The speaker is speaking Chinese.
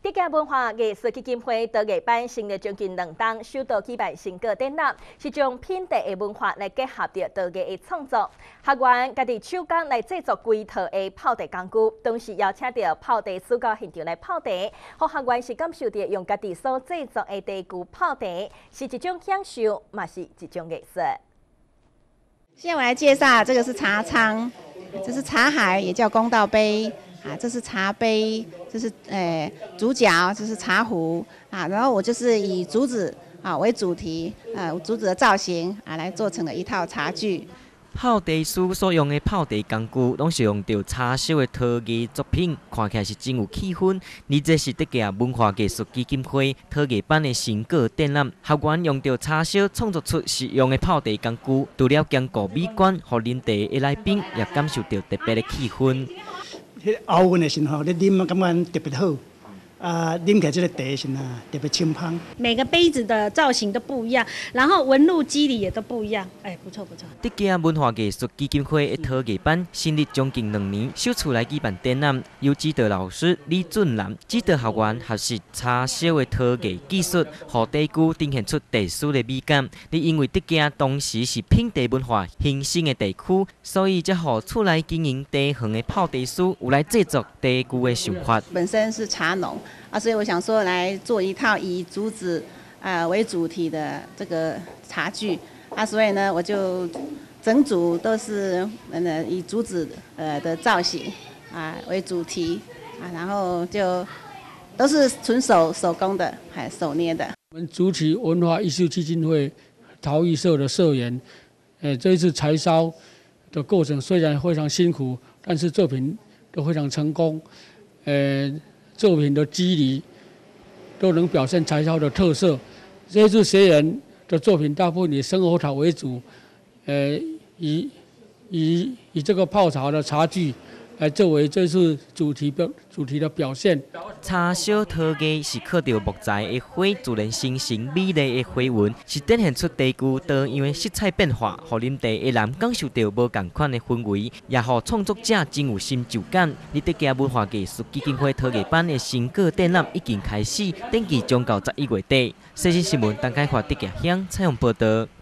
客家文化艺术基金会多月办成立将近2档，首度举办成果展览，是将品地的文化来结合着多月的创作。学员家己手工来制作规套的泡地工具，同时邀请到泡地师到现场来泡地，让学员是感受着用家己所制作的地具泡地，是一种享受，嘛是一种艺术。 现在我来介绍，这个是茶仓，这是茶海，也叫公道杯。啊，这是茶杯，这是竹角，这是茶壶啊。然后我就是以竹子啊为主题，竹子的造型啊来做成了一套茶具。 泡地师所用的泡地工具，拢是用到茶烧的陶艺作品，看起来是真有气氛。而这是德家文化艺术基金会陶艺班的成果展览，学员用到茶烧创作出实用的泡地工具，除了兼顾美观，互恁地的来宾也感受到特别的气氛。 熬温的时候，你啉感觉特别好。啉起来这个茶是特别清芳。 每个杯子的造型都不一样，然后纹路肌理也都不一样，不错不错。 德家文化艺术基金会的陶艺班成立将近2年，首次来举办展览，由指导老师李俊南指导学员学习茶烧的陶艺技术，让地具呈现出地师的美感。你因为德家当时是品地文化兴盛的地区，所以才让厝内经营地行的泡地师有来制作地具的想法。 本身是茶农。所以我想说来做一套以竹子为主题的这个茶具所以呢我就整组都是以竹子的造型为主题然后就都是纯手工的，还手捏的。 我们竹崎文化艺术基金会陶艺社的社员，这一次柴烧的过程虽然非常辛苦，但是作品都非常成功，作品的肌理都能表现柴烧的特色。这一次学员的作品大部分以生活茶为主，以这个泡茶的茶具来作为这次主题的表现。 茶烧陶艺是靠着木材的花自然形成美丽的花纹，是展现出地具多样的色彩变化，让啉茶的人感受到无同款的氛围，也让创作者真有成就感。你德家文化艺术基金会陶艺班的成果展览已经开始，登记将到11月底。《世新新闻》陈凯华德家乡采访报道。